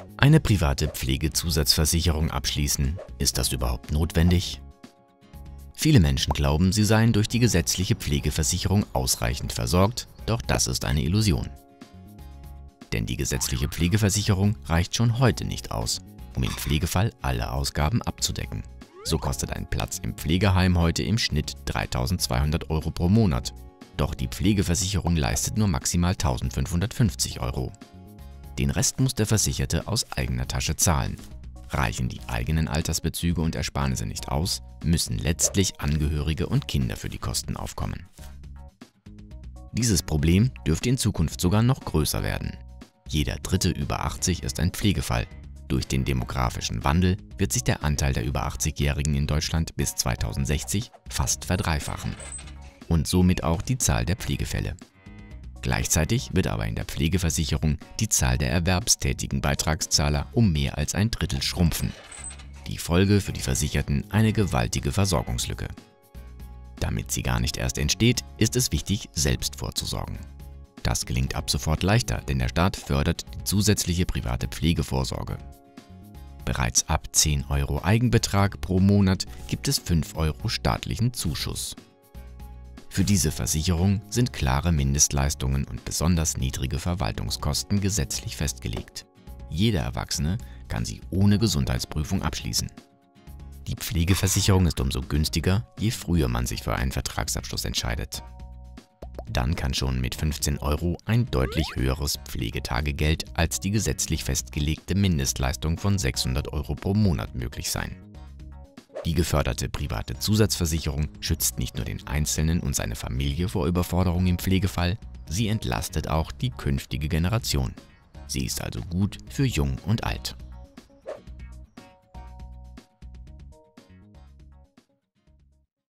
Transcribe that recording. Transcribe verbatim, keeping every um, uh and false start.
Eine private Pflegezusatzversicherung abschließen, ist das überhaupt notwendig? Viele Menschen glauben, sie seien durch die gesetzliche Pflegeversicherung ausreichend versorgt, doch das ist eine Illusion. Denn die gesetzliche Pflegeversicherung reicht schon heute nicht aus, um im Pflegefall alle Ausgaben abzudecken. So kostet ein Platz im Pflegeheim heute im Schnitt dreitausendzweihundert Euro pro Monat. Doch die Pflegeversicherung leistet nur maximal eintausendfünfhundertfünfzig Euro. Den Rest muss der Versicherte aus eigener Tasche zahlen. Reichen die eigenen Altersbezüge und Ersparnisse nicht aus, müssen letztlich Angehörige und Kinder für die Kosten aufkommen. Dieses Problem dürfte in Zukunft sogar noch größer werden. Jeder Dritte über achtzig ist ein Pflegefall. Durch den demografischen Wandel wird sich der Anteil der über achtzigjährigen in Deutschland bis zweitausendsechzig fast verdreifachen. Und somit auch die Zahl der Pflegefälle. Gleichzeitig wird aber in der Pflegeversicherung die Zahl der erwerbstätigen Beitragszahler um mehr als ein Drittel schrumpfen. Die Folge für die Versicherten eine gewaltige Versorgungslücke. Damit sie gar nicht erst entsteht, ist es wichtig, selbst vorzusorgen. Das gelingt ab sofort leichter, denn der Staat fördert die zusätzliche private Pflegevorsorge. Bereits ab zehn Euro Eigenbetrag pro Monat gibt es fünf Euro staatlichen Zuschuss. Für diese Versicherung sind klare Mindestleistungen und besonders niedrige Verwaltungskosten gesetzlich festgelegt. Jeder Erwachsene kann sie ohne Gesundheitsprüfung abschließen. Die Pflegeversicherung ist umso günstiger, je früher man sich für einen Vertragsabschluss entscheidet. Dann kann schon mit fünfzehn Euro ein deutlich höheres Pflegetagegeld als die gesetzlich festgelegte Mindestleistung von sechshundert Euro pro Monat möglich sein. Die geförderte private Zusatzversicherung schützt nicht nur den Einzelnen und seine Familie vor Überforderung im Pflegefall, sie entlastet auch die künftige Generation. Sie ist also gut für Jung und Alt.